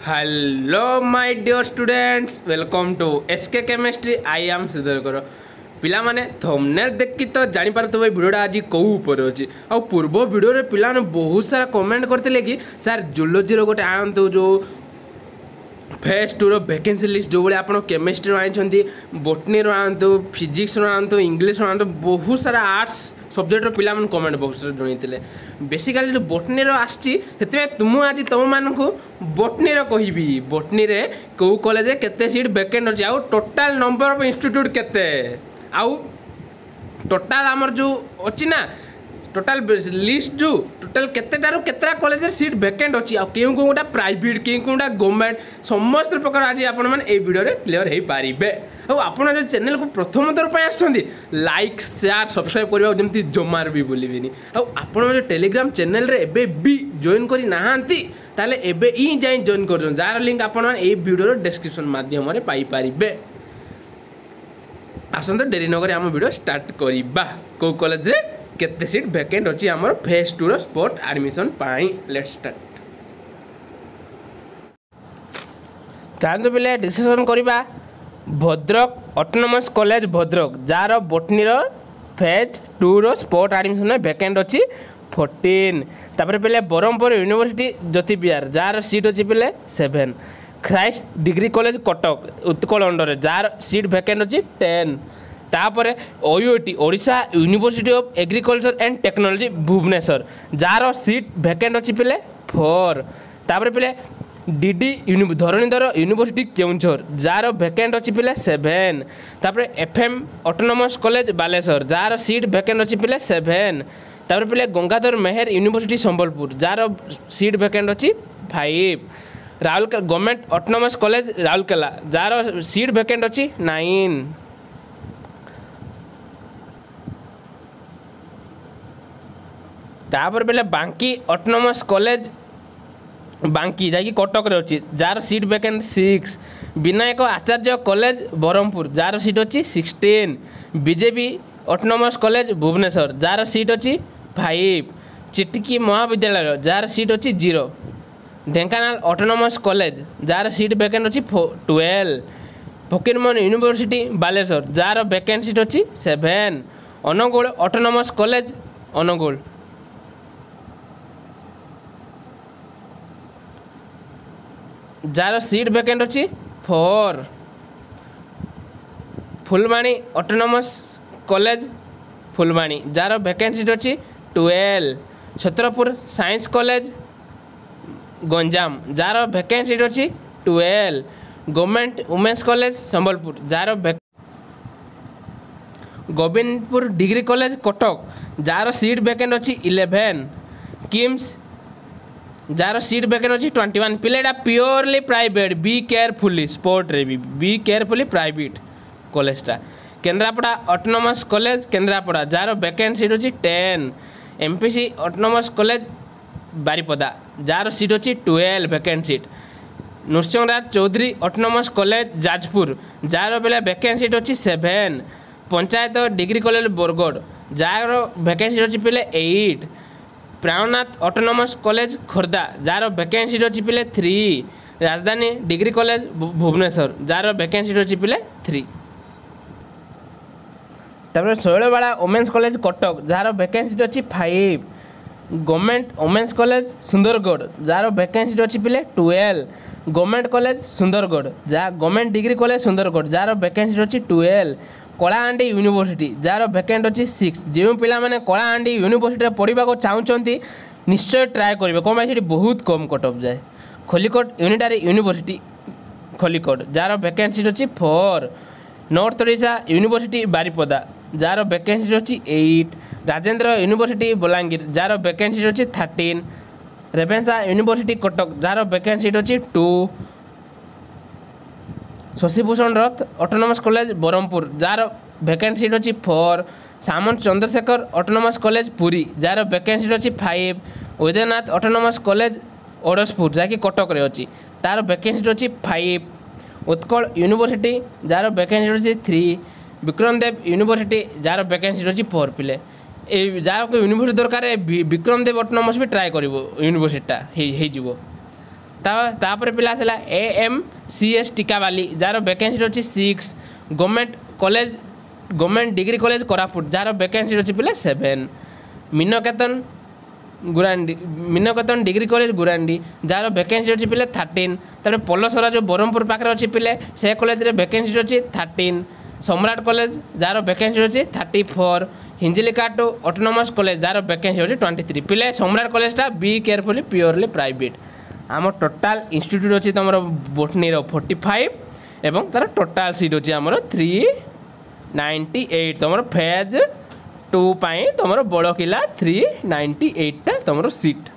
Hello my dear students, welcome to SK Chemistry. I am Siddharkar. पिला माने thumbnail देखि तो जानि पारथबे वीडियोटा आज कौ ऊपर अछि आ पूर्व वीडियो रे पिला ने बहुत सारा कमेंट करथिले कि सर जूलॉजी रो गोटे आनतो जो फेज 2 रो वैकेंसी लिस्ट जो बले आपण केमिस्ट्री रो आइछंती बोटनी रो आनतो फिजिक्स रो आनतो इंग्लिश रो आनतो बहुत सारा आर्ट्स सब्जेक्ट रो पिला मन कमेंट बॉक्स रे जणैतिले बेसिकली जो बोटनी रो आछि सेते तुम आज तुम मान को बोटनी रो कहिबी बोटनी रे को कॉलेज केते सीट वैकेंट अछि आ टोटल नंबर ऑफ इंस्टीट्यूट केते आउ टोटाल आमर जो अच्छी ना टोटाल लिस्ट जो टोटाल केतेटारू केतरा कॉलेज सीट वैकेंट अच्छी आउ गोटा प्राइवेट के गोटा गवर्नमेंट समस्त प्रकार आज आपण मैंने ये वीडियो क्लियर हो पारे आपड़ जो चैनल को प्रथम थर पर आसुँच लाइक शेयर सब्सक्राइब करने जमी जमार भी भूलें आपड़ जो टेलीग्राम चैनल रे एबे भी जॉइन करी नाहांती ताले एबे ही जाई जॉइन कर जार लिंक आपण ये वीडियो डिस्क्रिप्शन माध्यम रे पाई पारिबे आसंत डेरी नगर आम वीडियो स्टार्ट करिबा को कॉलेज रे केते सीट वैकेंट अछि हमर फेज 2 रो स्पॉट एडमिशन पाई लेट्स स्टार्ट चांद पिले डिस्कशन करिबा भद्रक ऑटोनोमस कॉलेज भद्रक जार बोटनी रो फेज 2 रो स्पॉट एडमिशन में वैकेंट अछि 14 तापर पिले बरमपुर यूनिवर्सिटी ज्योति बिहार जार सीट अछि पिले 7 Christ degree college Cuttack Utkal under जार सीट वैकेंट अच्छी 10 तापर OUT Odisha university of agriculture and technology Bhubaneswar जार सीट वैकेंट अच्छी पिले 4 तापर पिले डीडी धरणीधर यूनिवर्सिटी केउंझर जार वैकेंट अच्छी पिले 7 तापर एफएम ऑटोनोमस कॉलेज बालेश्वर जार सीट वैकेंट अच्छी पिले 7 तापर पिले गंगाधर मेहर यूनिवर्सिटी संबलपुर जार सीट वैकेंट अच्छी 5 Rourkela government autonomous college Rourkela जार सीट वैकेंट अच्छी 9 तापर बेले बांकी ऑटोनोमस कॉलेज बांकी जाकि कटक रे अच्छी जार seat vacant 6 Vinayak Acharya college Berhampur जार सीट अच्छी 16 बीजेपी ऑटोनोमस कॉलेज भुवनेश्वर जार सीट अच्छी 5 चिटकी महाविद्यालय जार सीट अच्छी 0 ढेंकानाल ऑटोनोमस कॉलेज जार सीट वैकेंट अच्छी 12 फकीरमोहन यूनिवर्सिटी बालेश्वर जार वैकेंट सीट अच्छी 7 अनुगुल ऑटोनोमस कॉलेज अनुगुल जार सीट वैकेंट अच्छी 4 फुलवाणी ऑटोनोमस कॉलेज फुलवाणी जार वैकेंट सीट अच्छी 12 छत्रपुर साइंस कॉलेज गंजाम जार वैकेंट सीट अच्छी 12 गवर्नमेंट वुमेन्स कॉलेज संबलपुर जार गोविंदपुर डिग्री कॉलेज कटक जार सीट वैकेंट अच्छी 11 किम्स जार सीट वैकेंट अच्छी 21 पिलेटा purely private be carefully sport रे बी केयरफुली प्राइवेट कॉलेजटा केन्द्रापड़ा ऑटोनोमस कॉलेज केन्द्रापड़ा जार वैकेंट सीट अच्छी 10 एमपीसी ऑटोनोमस कॉलेज बारिपदा जार सीट अच्छी 12 vacant seat Nrusinghraj Choudhury autonomous college Jajpur जार बेले वैकेंट सीट अच्छी 7 पंचायत डिग्री कॉलेज बरगढ़ जार वैकेंट सीट अच्छी पिले 8 प्राणनाथ ऑटोनोमस कॉलेज खोर्धा जार वैकेंट सीट अच्छी पिले 3 राजधानी डिग्री कॉलेज भुवनेश्वर जार वैकेंट सीट अच्छी पिले 3 तापर शैलवाड़ा वुमेन्स कॉलेज कटक जार वैकेंट सीट अच्छी 5 गवर्नमेंट वुमेन्स कॉलेज सुंदरगढ़ जार वैकेंट सीट अच्छी पिले 12 गवर्नमेंट कॉलेज सुंदरगढ़ जहाँ गवर्नमेंट डिग्री कॉलेज सुंदरगढ़ जार वैकेंट सीट अच्छी 12 कलाहांडी यूनिवर्सिटी जार वैकेंट अच्छी 6 जो पिला माने कलाहांडी यूनिवर्सिटी पढ़ा को चाहते निश्चय ट्राए करेंगे कौन भाई बहुत कम कट ऑफ जाए खलिकोट यूनिटारी यूनिवर्सिटी खलिकोट जार वैकेंट सीट अच्छी 4 नॉर्थ ओडिशा यूनिवर्सिटी बारिपदा जार वैकेंट सीट अच्छी 8 राजेंद्र यूनिवर्सिटी बलांगीर जार वैकेंट सीट अच्छी 13 रेभेन्सा यूनिवर्सिटी कटक जार वैकेंट सीट अच्छी 2 शशिभूषण रथ ऑटोनोमस कॉलेज बरमपुर जार वैकेंट सीट अच्छी 4 सामंत चंद्रशेखर ऑटोनोमस कॉलेज पुरी जार वैकेंट सीट अच्छी 5 वैद्यनाथ ऑटोनोमस कॉलेज ओडसपुर जहाँकि कटक रे अच्छी तार वैकेंट सीट अच्छी 5 उत्कल यूनिवर्सिटी जार वैकेंट सीट अच्छी 3 विक्रम देव यूनिवर्सिटी जार वैकेंट सीट अच्छी 4 पिले जार यूनिवर्सिटी दरकार विक्रम देव ऑटोनोमस भी ट्राए कर यूनिवर्सिटीटा हो तापर पिला आसला AMCS टिकावाली जार वैकेंसी अच्छी 6 गवर्नमेंट डिग्री कॉलेज कोरापुट जार वैकेंसी अच्छी पिला 7 मीनकेतन डिग्री कॉलेज गुरांडी जार वैकेंसी अच्छी पिले 13 तापर पलसरा जो ब्रह्मपुर पाखे अच्छी पिले से कॉलेज रे वैकेंसी अच्छी 13 सम्राट कॉलेज जार वैकेंसी अच्छी 34 हिंजिलिकाटो ऑटोनोमस कॉलेज जार वैकेंसी अच्छी 23 पिले सम्राट कॉलेजटा बी केयरफुली प्योरली प्राइवेट आम टोटाल इंस्टीट्यूट अच्छी तुम बोटनी 45 एवं तार टोटाल सीट अच्छी आमर 398 तुम फेज 2 पाई तुम बड़ किला 398 तुम सीट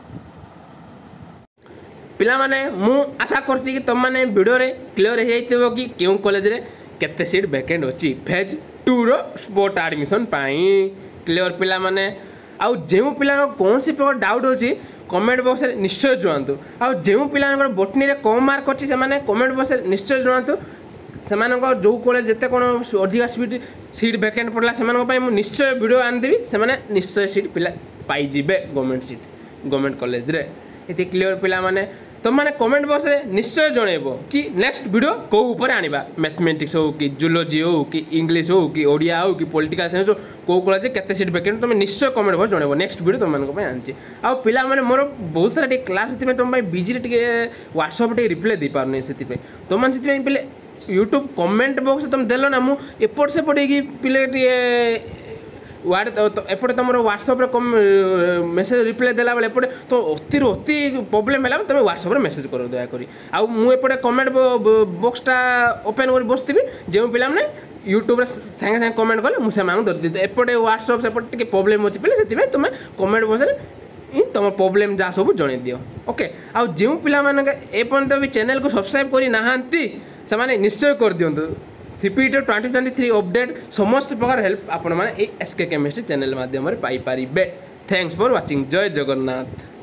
पिला माने मु आशा करछि कि तुम माने वीडियो रे क्लियर हो जाइथिबो कि केउ कॉलेज रे केते सीट वैकेंट अछि फेज 2 रो स्पॉट एडमिशन पाई क्लियर पिला माने आउ जेउ पिला कौन सी प्रकार डाउट अछि कमेंट बॉक्स रे निश्चय जणांतु आउ जेउ पिला बोटनी रे कम मार्क अछि से माने कमेंट बॉक्स रे निश्चय जणांतु से जो कॉलेज जिते कौन अधिका सीट वैकेंट पड़ला से निश्चय वीडियो आनदेवी से निश्चय सीट पिला पाइबे गवर्नमेंट सीट गवर्नमेंट कॉलेज रे ये क्लियर पिला माने तुम मैंने कमेंट बॉक्स रे निश्चय जनइब कि नेक्स्ट वीडियो कौ ऊपर आनिबा मैथमेटिक्स हो कि जूलॉजी हो कि इंग्लिश हो कि ओडिया हो कि पॉलिटिकल साइंस हो कौ कॉलेज केते सीट वैकेंट तुम निश्चय कमेंट बॉक्स जनइब नेक्स्ट वीडियो तुम मानक आनी आउ पिला माने मोर बहुत सारा क्लास तुम बिजी व्हाट्सअप रिप्लाई दे पारनी से तुम पे यूट्यूब कमेंट बॉक्स तुम देल ना मु एपट सेपट पिले एपटे तुम व्हाट्सअप मेसेज रिप्लाई देला बेले एपटे तो अति प्रोब्लेम है तुम व्हाट्सअप मेसेज कर दयाकोरी आउ मुझे कमेंट बॉक्सटा ओपन कर बसती जो पिला यूट्यूब सागे सागे कमेंट कले मुझे धरती एपटे व्हाट्सअप सेपटे टे प्रोब्लेम अच्छी पिले से तुम कमेंट बॉक्स तुम प्रोब्लेम जहाँ सब जन दियो ओके आउ जो पिला एपर्यंत भी चैनल को सब्सक्राइब करी नाहांती से माने निश्चय कर दिंतु सीपीटी 2023 अपडेट समस्त प्रकार हेल्प आपण माने SK केमिस्ट्री चैनल माध्यम पाई पारिबे। Thanks for watching. जय जगन्नाथ।